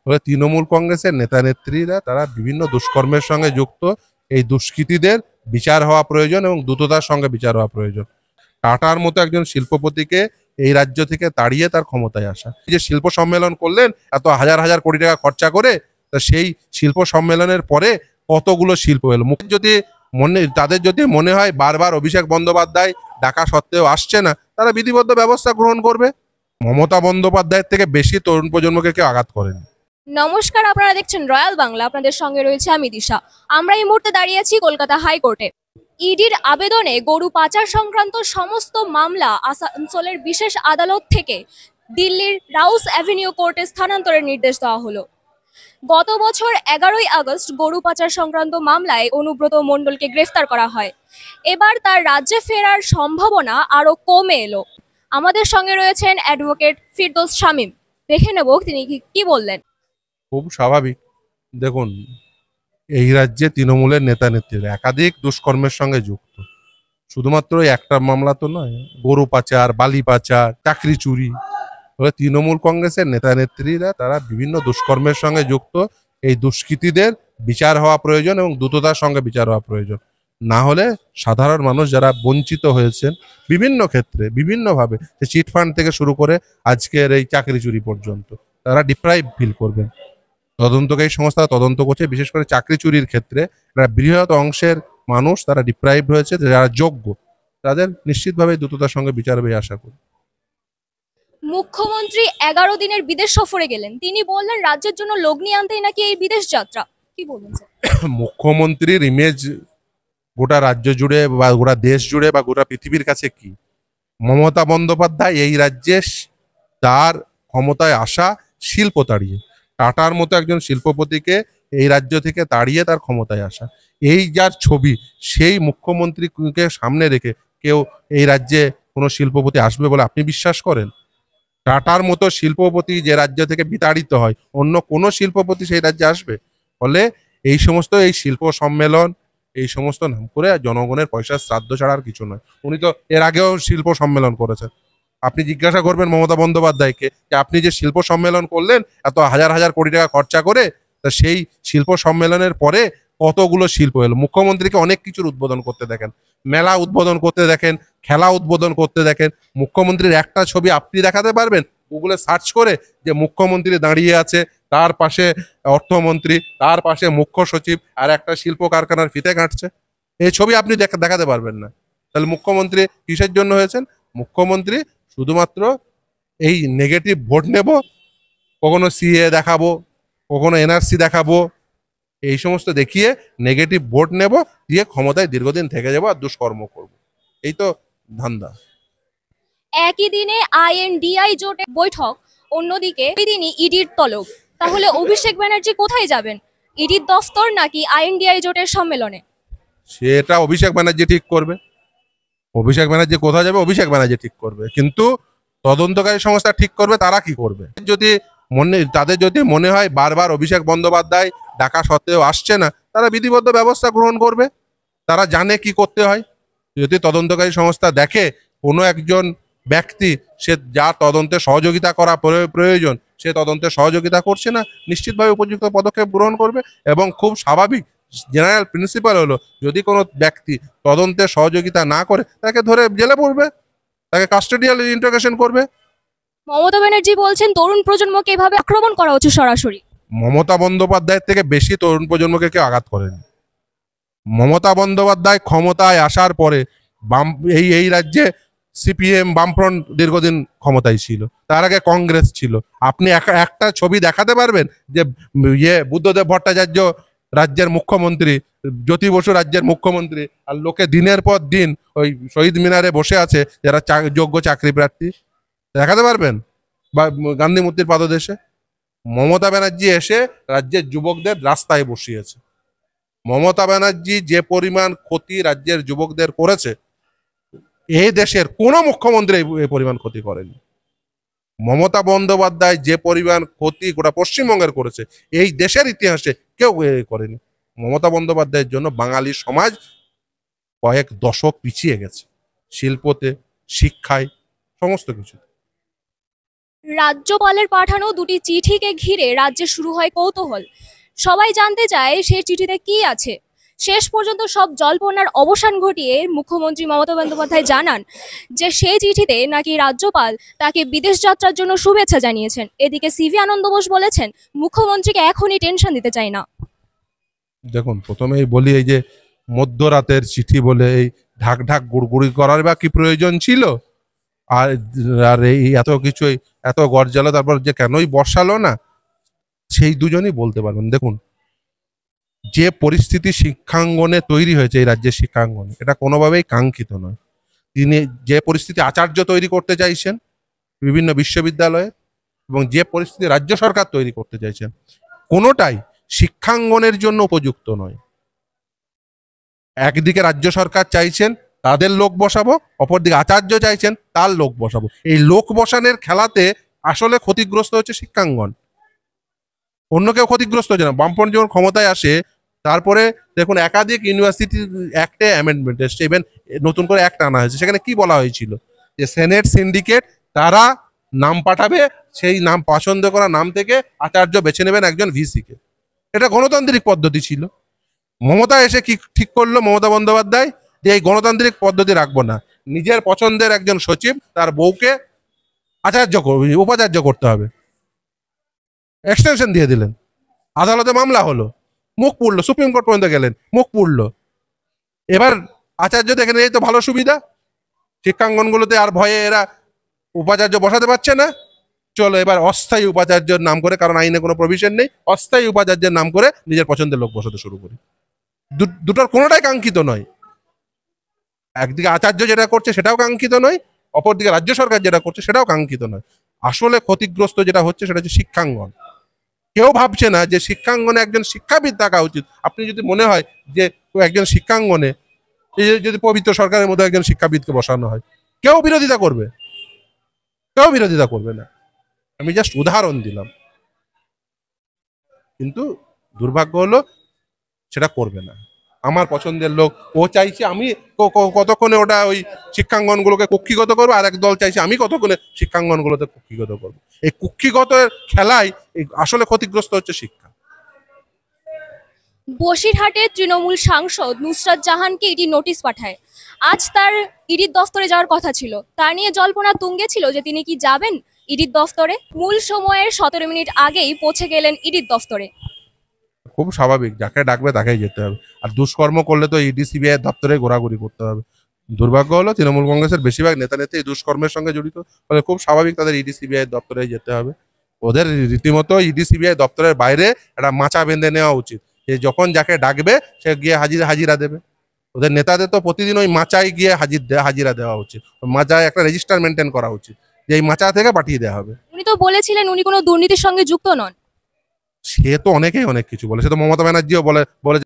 ফলে তৃণমূল কংগ্রেসের নেতা নেত্রীরা তারা বিভিন্ন দুষ্কর্মের সঙ্গে যুক্ত। এই দুষ্কৃতীদের বিচার হওয়া প্রয়োজন এবং দ্রুততার সঙ্গে বিচার হওয়া প্রয়োজন। টাটার মতো একজন শিল্পপতিকে এই রাজ্য থেকে তাড়িয়ে তার ক্ষমতায় আসা, এই যে শিল্প সম্মেলন করলেন এত হাজার হাজার কোটি টাকা খরচা করে, তা সেই শিল্প সম্মেলনের পরে কতগুলো শিল্প এলো। যদি তাদের যদি মনে হয় বারবার অভিষেক বন্দ্যোপাধ্যায় ডাকা সত্ত্বেও আসছে না, তারা বিধিবদ্ধ ব্যবস্থা গ্রহণ করবে। মমতা বন্দ্যোপাধ্যায়ের থেকে বেশি তরুণ প্রজন্মকে কেউ আঘাত করেনি। নমস্কার, আপনারা দেখছেন রয়্যাল বাংলা। আপনাদের সঙ্গে রয়েছে আমি দিশা। আমরা এই মুহূর্তে দাঁড়িয়ে আছি কলকাতা হাইকোর্টে। ইডির আবেদনে গরু পাচার সংক্রান্ত সমস্ত মামলা আসানসোলের বিশেষ আদালত থেকে দিল্লির রাউস অ্যাভিনিউ কোর্টে স্থানান্তরের নির্দেশ দেওয়া হলো। গত বছর 11ই আগস্ট গরু পাচার সংক্রান্ত মামলায় অনুব্রত মণ্ডলকে গ্রেফতার করা হয়। এবার তার রাজ্যে ফেরার সম্ভাবনা আরো কমে এলো। আমাদের সঙ্গে রয়েছেন অ্যাডভোকেট ফিরদৌস শামীম। দেখে নেব তিনি কি বললেন। খুব স্বাভাবিক। দেখুন, এই রাজ্যে তৃণমূলের নেতা নেত্রীরা একাধিক দুষ্কর্মের সঙ্গে যুক্ত। শুধুমাত্র একটা মামলা তো নয়, গরু পাচার, বালি পাচার, চাকরি চুরি। তৃণমূল কংগ্রেসের নেতা নেত্রীরা তারা বিভিন্ন দুষ্কর্মের সঙ্গে যুক্ত। এই দুষ্কৃতীদের বিচার হওয়া প্রয়োজন এবং দ্রুততার সঙ্গে বিচার হওয়া প্রয়োজন। না হলে সাধারণ মানুষ যারা বঞ্চিত হয়েছেন বিভিন্ন ক্ষেত্রে বিভিন্নভাবে, চিটফান্ড থেকে শুরু করে আজকের এই চাকরি চুরি পর্যন্ত, তারা ডিপ্রাইভ ফিল করবেন। তদন্তকারী সংস্থা তদন্ত করছে, বিশেষ করে চাকরি চুরির ক্ষেত্রে বৃহৎ অংশের মানুষ তারা ডিপ্রাইভ হয়েছে, যারা যোগ্য তাদের নিশ্চিতভাবে দ্রুততার সঙ্গে বিচার হবে আশা করি। মুখ্যমন্ত্রী 11 দিনের বিদেশ সফরে গেলেন। তিনি বললেন রাজ্যের জন্য লগ্নি আনতেই নাকি এই বিদেশ যাত্রা। কি বলবেন স্যার? মুখ্যমন্ত্রীর ইমেজ গোটা রাজ্য জুড়ে বা গোটা দেশ জুড়ে বা গোটা পৃথিবীর কাছে কি? মমতা বন্দ্যোপাধ্যায় এই রাজ্যে তার ক্ষমতায় আসা শিল্প তাড়িয়ে, টাটার মতো একজন শিল্পপতিকে এই রাজ্য থেকে তাড়িয়ে তার ক্ষমতায় আসা, এই যার ছবি, সেই মুখ্যমন্ত্রীকে সামনে রেখে কেউ এই রাজ্যে কোনো শিল্পপতি আসবে বলে আপনি বিশ্বাস করেন? টাটার মতো শিল্পপতি যে রাজ্য থেকে বিতাড়িত হয়, অন্য কোনো শিল্পপতি সেই রাজ্যে আসবে? ফলে এই শিল্প সম্মেলন, এই সমস্ত নাম করে জনগণের পয়সার শ্রাদ্ধ ছাড়া আর কিছু নয়। উনি তো এর আগেও শিল্প সম্মেলন করেছেন। আপনি জিজ্ঞাসা করবেন মমতা বন্দ্যোপাধ্যায়কে যে আপনি যে শিল্প সম্মেলন করলেন এত হাজার হাজার কোটি টাকা খরচা করে, তা সেই শিল্প সম্মেলনের পরে কতগুলো শিল্প এলো। মুখ্যমন্ত্রীকে অনেক কিছুর উদ্বোধন করতে দেখেন, মেলা উদ্বোধন করতে দেখেন, খেলা উদ্বোধন করতে দেখেন। মুখ্যমন্ত্রীর একটা ছবি আপনি দেখাতে পারবেন গুগলে সার্চ করে যে মুখ্যমন্ত্রী দাঁড়িয়ে আছে, তার পাশে অর্থমন্ত্রী, তার পাশে মুখ্য সচিব, আর একটা শিল্প কারখানার ফিতে কাটছে? এই ছবি আপনি দেখাতে পারবেন না। তাহলে মুখ্যমন্ত্রী কিসের জন্য হয়েছেন? মুখ্যমন্ত্রী শুধুমাত্র এই নেগেটিভ ভোট নেব, কখনো সিএ দেখাবো, কখনো এনআরসি দেখাবো, এই সমস্ত দেখিয়ে নেগেটিভ ভোট নেব, দিয়ে ক্ষমতায় দীর্ঘদিন থেকে যাবো আর দুষ্কর্ম করব। এই তো ধান্দা। একই দিনে আইএনডিআই জোটের বৈঠক, অন্যদিকে ওই দিনই ইডির তলব। তাহলে অভিষেক ব্যানার্জি কোথায় যাবেন? ইডির দফতর নাকি আইএনডিআই জোটের সম্মেলনে? সেটা অভিষেক ব্যানার্জি ঠিক করবে। অভিষেক ব্যানার্জি কোথায় যাবে অভিষেক ব্যানার্জি ঠিক করবে, কিন্তু তদন্তকারী সংস্থা ঠিক করবে তারা কি করবে। তাদের যদি মনে হয় বারবার অভিষেক বন্দ্যোপাধ্যায় ডাকা সত্ত্বেও আসছে না, তারা বিধিবদ্ধ ব্যবস্থা গ্রহণ করবে। তারা জানে কি করতে হয়। যদি তদন্তকারী সংস্থা দেখে কোনো একজন ব্যক্তি সে যা তদন্তে সহযোগিতা করা প্রয়োজন সে তদন্তে সহযোগিতা করছে না, নিশ্চিতভাবে উপযুক্ত পদক্ষেপ গ্রহণ করবে। এবং খুব স্বাভাবিক জেনারেল প্রিন্সিপাল হলো, যদি কোনো ব্যক্তি তদন্তে সহযোগিতা না করে তাকে ধরে জেলে পড়বে, তাকে কাস্টোডিয়াল ইন্টারোগেশন করবে। মমতা ব্যানার্জি বলছেন তরুণ প্রজন্মকে এভাবে আক্রমণ করা হচ্ছে সরাসরি। মমতা বন্দ্যোপাধ্যায়ের থেকে বেশি তরুণ প্রজন্মকে কেউ আঘাত করেনি। মমতা বন্দ্যোপাধ্যায় ক্ষমতায় আসার পরে এই রাজ্যে সিপিএম বামফ্রন্ট দীর্ঘদিন ক্ষমতায় ছিল, তার আগে কংগ্রেস ছিল। আপনি একটা ছবি দেখাতে পারবেন যে বুদ্ধদেব ভট্টাচার্য রাজ্যের মুখ্যমন্ত্রী, জ্যোতি বসু রাজ্যের মুখ্যমন্ত্রী, আর লোকে দিনের পর দিন ওই শহীদ মিনারে বসে আছে যারা যোগ্য চাকরি প্রার্থী? দেখাতে পারবেন? বা গান্ধী মূর্তির পাদদেশে? মমতা ব্যানার্জি এসে রাজ্যের যুবকদের রাস্তায় বসিয়েছে। মমতা ব্যানার্জি যে পরিমাণ ক্ষতি রাজ্যের যুবকদের করেছে, এই দেশের কোনো মুখ্যমন্ত্রী এই পরিমাণ ক্ষতি করেনি। মমতা বন্দ্যোপাধ্যায় যে পরিমাণ ক্ষতি গোটা পশ্চিমবঙ্গের করেছে, এই দেশের ইতিহাসে কেউ করেনি। মমতা বন্দ্যোপাধ্যায়ের জন্য বাঙালি সমাজ কয়েক দশক পিছিয়ে গেছে, শিল্পতে, শিক্ষায়, সমস্ত কিছু। রাজ্যপালের পাঠানো দুটি চিঠিকে ঘিরে রাজ্যে শুরু হয় কৌতূহল। সবাই জানতে চায় সেই চিঠিতে কি আছে। শেষ পর্যন্ত সব জল্পনার অবসান ঘটিয়ে মুখ্যমন্ত্রী মমতা বন্দ্যোপাধ্যায় জানান যে সেই চিঠিতে নাকি রাজ্যপাল তাকে বিদেশ যাত্রার জন্য শুভেচ্ছা জানিয়েছেন। এদিকে সিভি আনন্দ বোস বলেছেন মুখ্যমন্ত্রীকে এখনই টেনশন দিতে চাই না। দেখুন, প্রথমেই বলি, এই যে মধ্যরাতের চিঠি বলে এই ঢাক ঢাক গুড়গুড়ি করার বা কি প্রয়োজন ছিল? আর আর এই এত কিছুই, এত গরজালো, তারপর যে কেনই বর্ষালো না, সেই দুজনই বলতে পারবেন। দেখুন, যে পরিস্থিতি শিক্ষাঙ্গনে তৈরি হয়েছে এই রাজ্যের শিক্ষাঙ্গনে, এটা কোনোভাবেই কাঙ্ক্ষিত নয়। তিনি যে পরিস্থিতি আচার্য তৈরি করতে চাইছেন বিভিন্ন বিশ্ববিদ্যালয়ে, এবং যে পরিস্থিতি রাজ্য সরকার তৈরি করতে চাইছেন, কোনোটাই শিক্ষাঙ্গনের জন্য উপযুক্ত নয়। একদিকে রাজ্য সরকার চাইছেন তাদের লোক বসাবো, অপরদিকে আচার্য চাইছেন তার লোক বসাবো। এই লোক বসানোর খেলাতে আসলে ক্ষতিগ্রস্ত হচ্ছে শিক্ষাঙ্গন, অন্য কেউ ক্ষতিগ্রস্ত হচ্ছে না। বামপন্থী যখন ক্ষমতায় আসে, তারপরে দেখুন একাধিক ইউনিভার্সিটি অ্যাক্টে অ্যামেন্ডমেন্ট এসছে, ইভেন নতুন করে অ্যাক্ট আনা হয়েছে। সেখানে কি বলা হয়েছিল? যে সেনেট সিন্ডিকেট তারা নাম পাঠাবে, সেই নাম পছন্দ করা নাম থেকে আচার্য বেছে নেবেন একজন ভিসিকে। এটা গণতান্ত্রিক পদ্ধতি ছিল। মমতা এসে কি ঠিক করলো? মমতা বন্দ্যোপাধ্যায় যে এই গণতান্ত্রিক পদ্ধতি রাখবো না, নিজের পছন্দের একজন সচিব তার বউকে উপাচার্য করতে হবে, এক্সটেনশন দিয়ে দিলেন। আদালতে মামলা হলো, মুখ পুড়লো, সুপ্রিম কোর্ট পর্যন্ত গেলেন, মুখ পুড়লো। এবার আচার্য দেখেন এই তো ভালো সুবিধা, শিক্ষাঙ্গনগুলোতে আর ভয়ে এরা উপাচার্য বসাতে পারছে না, চলো এবার অস্থায়ী উপাচার্যের নাম করে, কারণ আইনে কোনো প্রভিশন নেই, অস্থায়ী উপাচার্যের নাম করে নিজের পছন্দের লোক বসাতে শুরু করি। দুটোর কোনোটাই কাঙ্ক্ষিত নয়। একদিকে আচার্য যেটা করছে সেটাও কাঙ্ক্ষিত নয়, অপরদিকে রাজ্য সরকার যেটা করছে সেটাও কাঙ্ক্ষিত নয়। আসলে ক্ষতিগ্রস্ত যেটা হচ্ছে সেটা হচ্ছে শিক্ষাঙ্গন। কেউ ভাবছে না যে শিক্ষাঙ্গনে একজন শিক্ষাবিদ থাকা উচিত। আপনি যদি মনে হয় যে একজন শিক্ষাঙ্গনে, এই যে যদি পবিত্র সরকারের মধ্যে একজন শিক্ষাবিদকে বসানো হয়, কেউ বিরোধিতা করবে? কেউ বিরোধিতা করবে না। আমি জাস্ট উদাহরণ দিলাম, কিন্তু দুর্ভাগ্য হলো সেটা করবে না। আমার পছন্দের লোক ও চাইছে, আমি কতক্ষণে ওটা ওই শিক্ষাঙ্গনগুলোকে কক্ষিগত করবো, আর এক দল চাইছে আমি কতক্ষণে শিক্ষাঙ্গনগুলোতে কক্ষিগত করবো। এই কক্ষিগত খেলায় আসলে ক্ষতিগ্রস্ত হচ্ছে শিক্ষা। বসিরহাটের তৃণমূল সাংসদ নুসরাত জাহানকে ইডি নোটিশ পাঠায়। আজ তার ইডির দফতরে যাওয়ার কথা ছিল। তা নিয়ে জল্পনা তুঙ্গে ছিল যে তিনি কি যাবেন ইডির দফতরে। মূল সময়ের 17 মিনিট আগেই পৌঁছে গেলেন ইডির দফতরে। খুব স্বাভাবিক, যাকে ডাকবে তাকেই যেতে হবে। আর দুষ্কর্ম করলে তো ইডি সিবিআই দপ্তরে ঘোরাঘুরি করতে হবে। দুর্ভাগ্য হলো তৃণমূল কংগ্রেসের বেশিরভাগ নেতা নেত্রী এই দুষ্কর্মের সঙ্গে জড়িত, ফলে খুব স্বাভাবিক তাদের ইডি সিবিআই দপ্তরে যেতে হবে। ওদের রীতিমতো ইডি সিবিআই দপ্তরের বাইরে একটা মাচা বেঁধে নেওয়া উচিত, যে যখন যাকে ডাকবে সে গিয়ে হাজিরা দেবে। ওদের নেতাদের তো প্রতিদিন ওই মাচায় গিয়ে হাজিরা দেওয়া উচিত, মাচায় একটা রেজিস্টার মেনটেন করা উচিত, যে এই মাচা থেকে পাঠিয়ে দেওয়া হবে। উনি তো বলেছিলেন উনি কোনো দুর্নীতির সঙ্গে যুক্ত নন। সে তো অনেকেই অনেক কিছু বলে, সে তো মমতা ব্যানার্জিও বলে